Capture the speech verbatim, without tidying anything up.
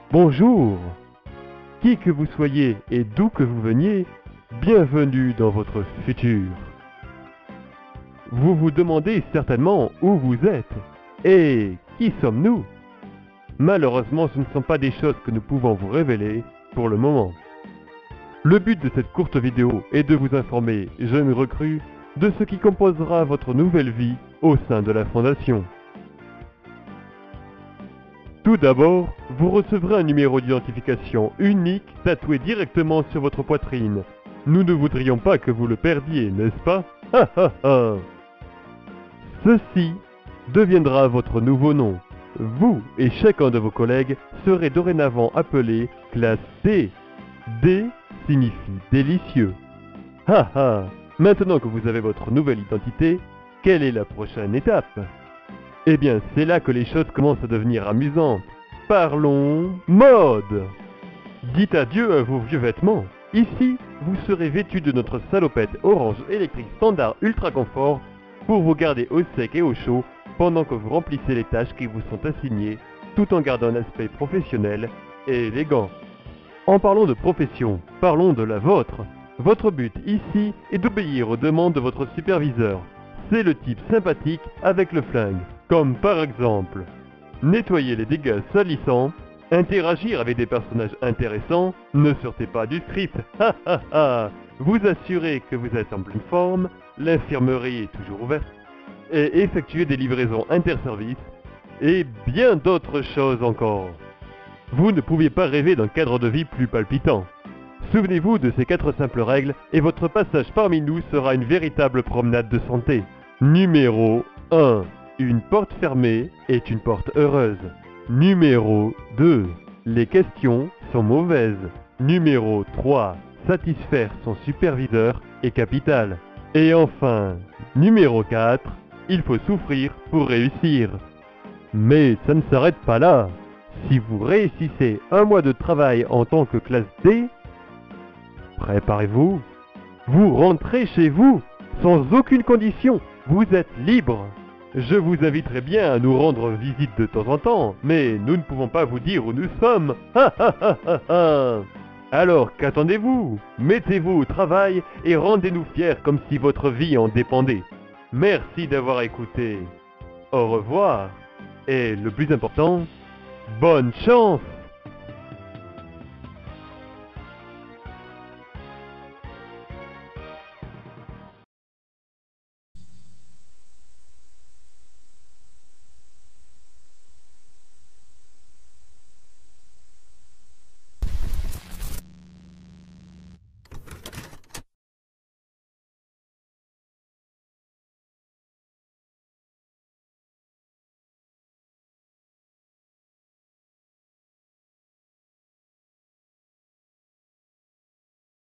Bonjour. Qui que vous soyez et d'où que vous veniez, bienvenue dans votre futur. Vous vous demandez certainement où vous êtes. Et qui sommes-nous? Malheureusement, ce ne sont pas des choses que nous pouvons vous révéler pour le moment. Le but de cette courte vidéo est de vous informer, jeunes recrues, de ce qui composera votre nouvelle vie au sein de la Fondation. Tout d'abord, vous recevrez un numéro d'identification unique tatoué directement sur votre poitrine. Nous ne voudrions pas que vous le perdiez, n'est-ce pas? Ha ha ha! Ceci deviendra votre nouveau nom. Vous et chacun de vos collègues serez dorénavant appelés classe D. D signifie délicieux. Ha ha! Maintenant que vous avez votre nouvelle identité, quelle est la prochaine étape? Eh bien, c'est là que les choses commencent à devenir amusantes. Parlons mode! Dites adieu à vos vieux vêtements. Ici, vous serez vêtu de notre salopette orange électrique standard ultra confort pour vous garder au sec et au chaud pendant que vous remplissez les tâches qui vous sont assignées, tout en gardant un aspect professionnel et élégant. En parlant de profession, parlons de la vôtre. Votre but ici est d'obéir aux demandes de votre superviseur. C'est le type sympathique avec le flingue, comme par exemple nettoyer les dégâts salissants, interagir avec des personnages intéressants, ne sortez pas du script, ha ha ha, vous assurez que vous êtes en pleine forme, l'infirmerie est toujours ouverte, et effectuer des livraisons interservices, et bien d'autres choses encore. Vous ne pouviez pas rêver d'un cadre de vie plus palpitant. Souvenez-vous de ces quatre simples règles et votre passage parmi nous sera une véritable promenade de santé. Numéro un. Une porte fermée est une porte heureuse. Numéro deux. Les questions sont mauvaises. Numéro trois. Satisfaire son superviseur est capital. Et enfin, numéro quatre. Il faut souffrir pour réussir. Mais ça ne s'arrête pas là. Si vous réussissez un mois de travail en tant que classe D, préparez-vous, vous rentrez chez vous, sans aucune condition, vous êtes libre. Je vous inviterai bien à nous rendre visite de temps en temps, mais nous ne pouvons pas vous dire où nous sommes. Ha ha ha ha ha. Alors qu'attendez-vous? Mettez-vous au travail et rendez-nous fiers comme si votre vie en dépendait. Merci d'avoir écouté. Au revoir. Et le plus important, bonne chance!